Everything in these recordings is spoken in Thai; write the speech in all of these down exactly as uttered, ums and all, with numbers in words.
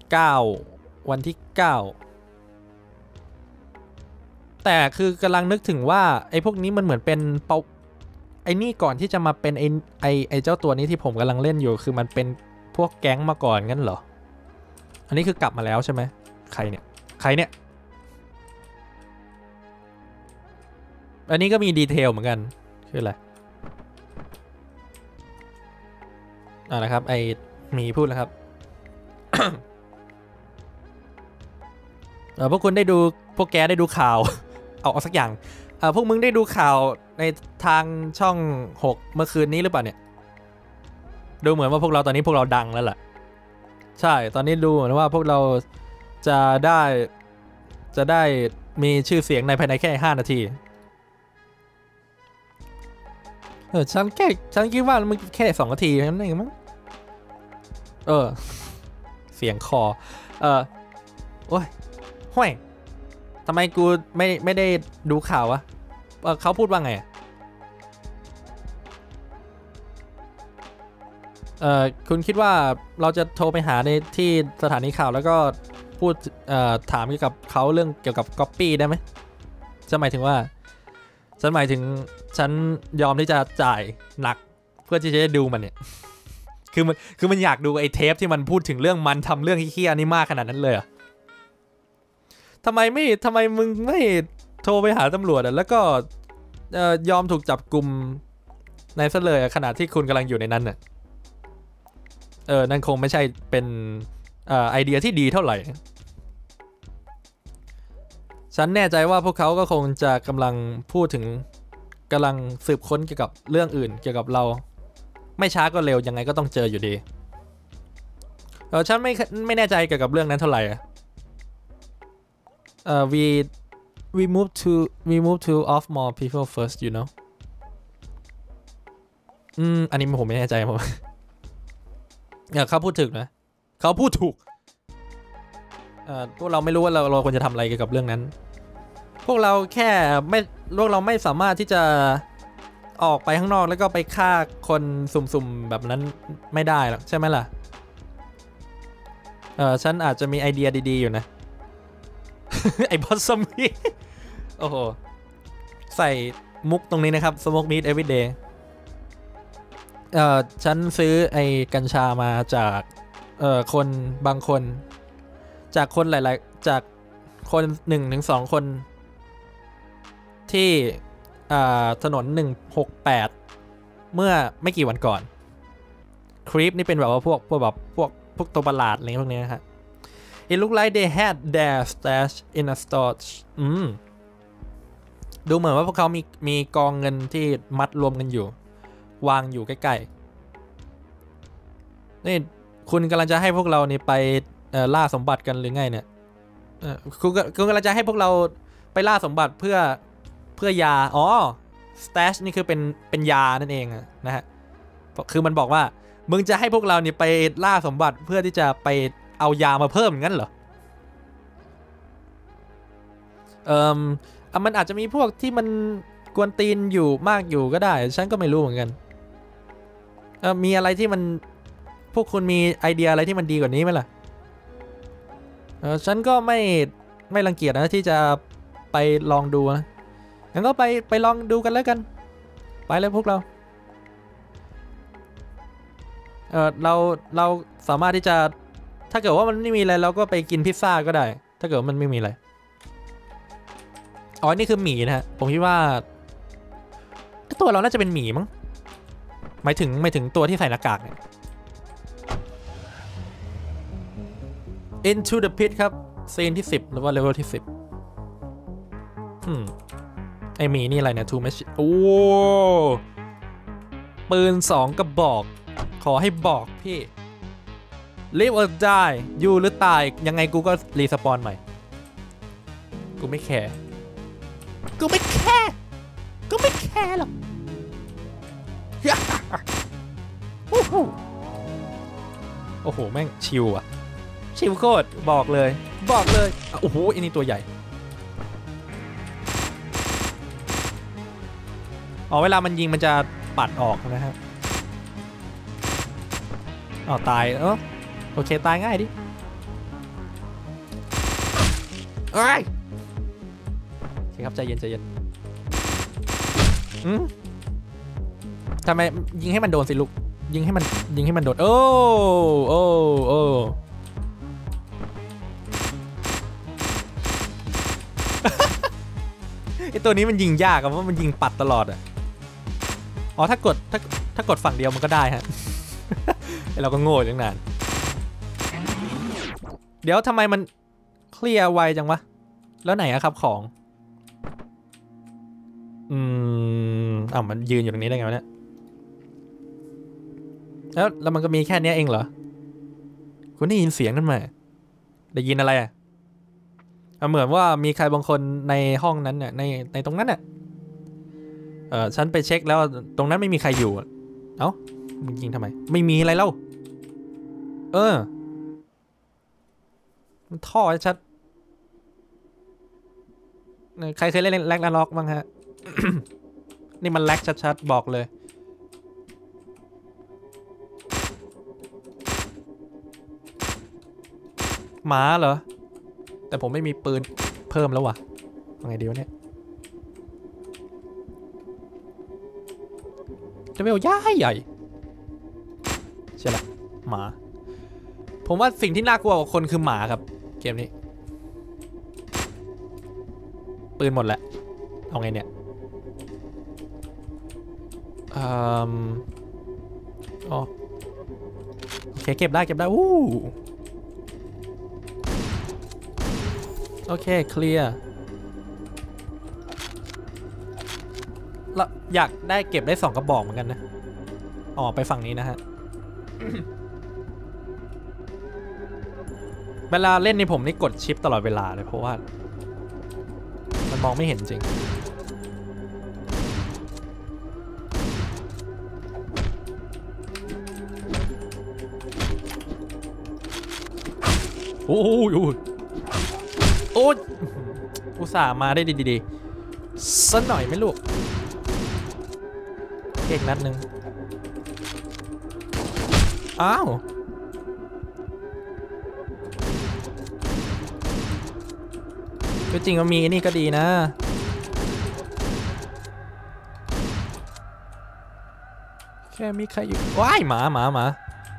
เก้าวันที่เก้าแต่คือกำลังนึกถึงว่าไอ้พวกนี้มันเหมือนเป็นเปาไอ้นี่ก่อนที่จะมาเป็นไอ้ไอ้ไอ้เจ้าตัวนี้ที่ผมกำลังเล่นอยู่คือมันเป็นพวกแก๊งมาก่อนงั้นเหรออันนี้คือกลับมาแล้วใช่ไหมใครเนี่ยใครเนี่ยอันนี้ก็มีดีเทลเหมือนกันคืออะไรอ่านะครับไอ้มีพูดแล้วครับ เออพวกคุณได้ดูพวกแกได้ดูข่าว เอาเอาสักอย่างเออพวกมึงได้ดูข่าวในทางช่องหกเมื่อคืนนี้หรือเปล่าเนี่ยดูเหมือนว่าพวกเราตอนนี้พวกเราดังแล้วล่ะใช่ตอนนี้ดูเหมือนว่าพวกเราจะได้จะได้มีชื่อเสียงในภายในแค่ห้านาทีเออฉันแค่ฉันคิดว่ามันแค่สองนาทีนั่นเองมั้งเออเสียงคอเออโอ้ยห่วยทำไมกูไม่ไม่ได้ดูข่าววะเออเขาพูดว่าไงเออคุณคิดว่าเราจะโทรไปหาในที่สถานีข่าวแล้วก็พูดเอ่อถามเกี่ยวกับเขาเรื่องเกี่ยวกับก๊อปปี้ได้ไหมจะหมายถึงว่าฉันหมายถึงฉันยอมที่จะจ่ายหนักเพื่อที่จะได้ดูมันเนี่ยคือมันคือมันอยากดูไอ้เทปที่มันพูดถึงเรื่องมันทำเรื่องเหี้ยนี่มากขนาดนั้นเลยอะทำไมไม่ทำไมมึงไม่โทรไปหาตำรวจอะแล้วก็ยอมถูกจับกลุ่มในซะเลยขณะที่คุณกำลังอยู่ในนั้นน่ะเออนั่นคงไม่ใช่เป็นไอเดียที่ดีเท่าไหร่ฉันแน่ใจว่าพวกเขาก็คงจะกำลังพูดถึงกำลังสืบค้นเกี่ยวกับเรื่องอื่นเกี่ยวกับเราไม่ช้าก็เร็วยังไงก็ต้องเจออยู่ดีเออฉันไม่ไม่แน่ใจเกี่ยวกับเรื่องนั้นเท่าไหร่เอ่อ we we move to we move to off more people first you know อืมอันนี้ผมไม่แน่ใจผมเออเขาพูดถึงนะเขาพูดถูกเอ่อพวกเราไม่รู้ว่าเราเราควรจะทำอะไรเกี่ยวกับเรื่องนั้นพวกเราแค่ไม่พวกเราไม่สามารถที่จะออกไปข้างนอกแล้วก็ไปฆ่าคนสุ่มๆแบบนั้นไม่ได้หรอกใช่ไหมล่ะเออฉันอาจจะมีไอเดียดีๆอยู่นะ ไอ้บอสซอมบี้ โอ้โหใส่มุกตรงนี้นะครับ smoke meat every day เอ่อฉันซื้อไอ้กัญชามาจากเอ่อคนบางคนจากคนหลายๆจากคนหนึ่งถึงสองคนที่ถนนหนึ่งหกแปดเมื่อไม่กี่วันก่อนครีปนี่เป็นแบบว่าพวกพวกแบบพวกพวกตัวประหลาดอะไรพวกนี้นะฮะ It looked like they had their stash in a storage อืมดูเหมือนว่าพวกเขามีมีกองเงินที่มัดรวมกันอยู่วางอยู่ใกล้ๆนี่คุณกำลังจะให้พวกเรานี่ไปล่าสมบัติกันหรือไงเนี่ยคุณคุณกำลังจะให้พวกเราไปล่าสมบัติเพื่อเพื่อยาอ๋อ stash นี่คือเป็นเป็นยานั่นเองนะฮะคือมันบอกว่ามึงจะให้พวกเราเนี่ยไปล่าสมบัติเพื่อที่จะไปเอายามาเพิ่มงั้นเหรอเอ่อมันอาจจะมีพวกที่มันกวนตีนอยู่มากอยู่ก็ได้ฉันก็ไม่รู้เหมือนกันเอ่อมีอะไรที่มันพวกคุณมีไอเดียอะไรที่มันดีกว่านี้ไหมล่ะเออฉันก็ไม่ไม่รังเกียจนะที่จะไปลองดูนะงั้นก็ไปไปลองดูกันแล้วกันไปเลยพวกเราเออเราเราสามารถที่จะถ้าเกิดว่ามันไม่มีอะไรเราก็ไปกินพิซซ่าก็ได้ถ้าเกิดมันไม่มีอะไรอ๋อนี่คือหมีนะฮะผมคิดว่าตัวเราน่าจะเป็นหมีมั้งหมายถึงหมายถึงตัวที่ใส่หน้ากากเนี่ย Into the pit ครับซีนที่สิบหรือว่าเลเวลที่สิบอืมไอหมีนี่อะไรเนี่ย two machine โอ้ปืนสองกระบอกขอให้บอกพี่ live or die อยู่หรือตายยังไงกูก็รีสปอนใหม่กูไม่แคร์กูไม่แคร์กูไม่แคร์หรอกโอ้โหโอ้โหแม่งชิวอะชิวโคตรบอกเลยบอกเลยโอ้โหอันนี้ตัวใหญ่อ๋อเวลามันยิงมันจะปัดออกนะครับอ๋อตายเออโอเคตายง่ายดิเอ้ยโอเคครับใจเย็นใจเย็นอืมทำไมยิงให้มันโดนสิลูกยิงให้มันยิงให้มันโดนโอ้โอ้โอ้ไอตัวนี้มันยิงยากอะเพราะมันยิงปัดตลอดอะอ๋อถ้ากดถ้าถ้ากดฝั่งเดียวมันก็ได้ฮะ เราก็โง่ตั้งนานเดี๋ยวทำไมมันเคลียร์ไวจังวะแล้วไหนอะครับของอืมอ้าวมันยืนอยู่ตรงนี้ได้ไงวะเนี่ยแล้วแล้วมันก็มีแค่นี้เองเหรอคุณได้ยินเสียงนั่นไหมได้ยินอะไรอะเหมือนว่ามีใครบางคนในห้องนั้นเนี่ยในในตรงนั้นเนี่ยเออฉันไปเช็คแล้วตรงนั้นไม่มีใครอยู่เอ้ามึงยิงทำไมไม่มีอะไรเล่าเออมันท่อชัดใครเคยเล่นแร็กนาร็อกบ้างฮะ นี่มันแร็กชัดๆบอกเลยหมาเหรอแต่ผมไม่มีปืนเพิ่มแล้ววะยังไงดีวะเนี่ยจะไม่เอาย่าใหญ่ใช่ละหมาผมว่าสิ่งที่น่ากลัวกว่าคนคือหมาครับเกมนี้ปืนหมดแล้วเอาไงเนี่ยอืมอ๋อโอเคเก็บได้เก็บได้วู้โอเคเคลียร์แล้วอยากได้เก็บได้สองกระบอกเหมือนกันนะอ๋อไปฝั่งนี้นะฮะ เวลาเล่นในผมนี่กดชิปตลอดเวลาเลยเพราะว่ามันมองไม่เห็นจริงโอ้ยโอ้ยอุตส่าห์มาได้ดีๆสักหน่อยไหมลูกเก่งนัดหนึ่งอ้าวก็จริงว่ามีนี่ก็ดีนะแค่มีใครอยู่ว้ายหมาหมาหมา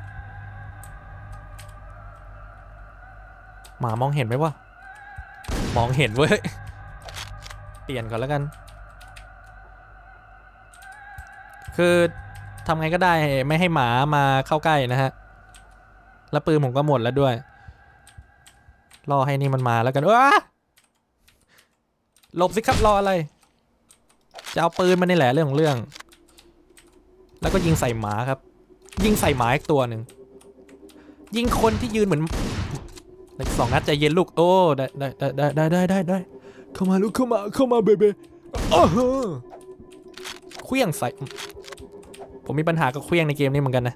หมามองเห็นไหมวะมองเห็นเว้ยเปลี่ยนก่อนแล้วกันคือทำไงก็ได้ไม่ให้หมามาเข้าใกล้นะฮะแล้วปืนผมก็หมดแล้วด้วยรอให้นี่มันมาแล้วกันว้าหลบสิครับรออะไรจะเอาปืนมาในแหละเรื่องของเรื่องแล้วก็ยิงใส่หมาครับยิงใส่หมาอีกตัวหนึ่งยิงคนที่ยืนเหมือนสองนัดใจเย็นลูกโอ้ได้ได้ได้ได้ได้ได้ได้เข้ามาลูกเข้ามาเข้ามาเบเบ้โอ้โหเคลื่องใส่ผมมีปัญหากับเคลื่องในเกมนี้เหมือนกันนะ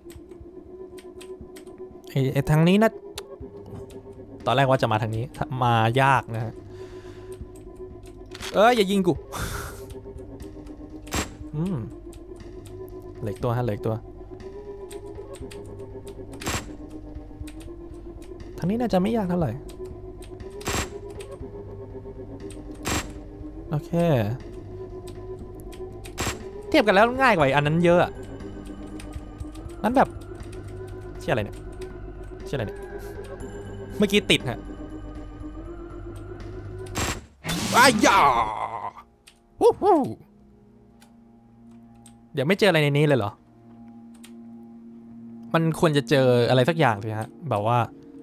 ไอ้ไอ้ทางนี้นะตอนแรกว่าจะมาทางนี้มายากนะฮะเอ้ยอย่ายิงกูอืมเหล็กตัวฮะเหล็กตัวทางนี้น่าจะไม่ยากเท่าไหร่โอเคเทียบกันแล้วง่ายกว่าอันนั้นเยอะนั้นแบบเชื่ออะไรเนี่ยเชื่ออะไรเนี่ยเมื่อกี้ติดฮะอ้ายาวู้ฮู้เดี๋ยวไม่เจออะไรในนี้เลยเหรอมันควรจะเจออะไรสักอย่างสิฮะแบบว่า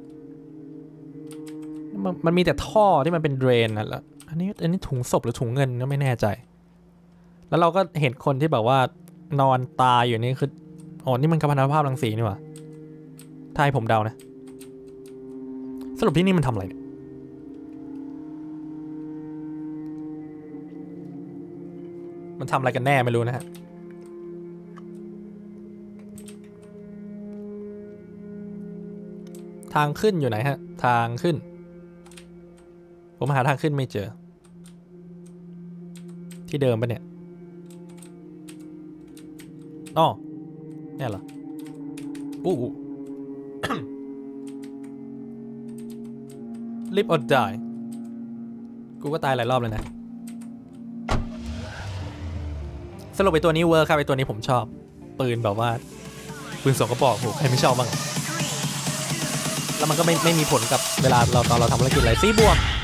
มันมันมีแต่ท่อที่มันเป็นเดรนนะแล้วอันนี้อันนี้ถุงศพหรือถุงเงินก็ไม่แน่ใจแล้วเราก็เห็นคนที่แบบว่านอนตายอยู่นี่คืออ๋อนี่มันกัมมันตภาพรังสีนี่หว่าถ้าให้ผมเดานะสรุปที่นี่มันทำอะไรเนี่ยมันทำอะไรกันแน่ไม่รู้นะฮะทางขึ้นอยู่ไหนฮะทางขึ้นผมหาทางขึ้นไม่เจอที่เดิมปะเนี่ยอ๋อเนี่ยเหรออู้ live or die กูก็ตายหลายรอบเลยนะสรุปไอตัวนี้เวิร์คครับไอตัวนี้ผมชอบปืนแบบว่าปืนสองกระบอกโหใครไม่ชอบบ้างแล้วมันก็ไม่ไม่มีผลกับเวลาเราตอนเราทำธุรกิจอะไรซีบวก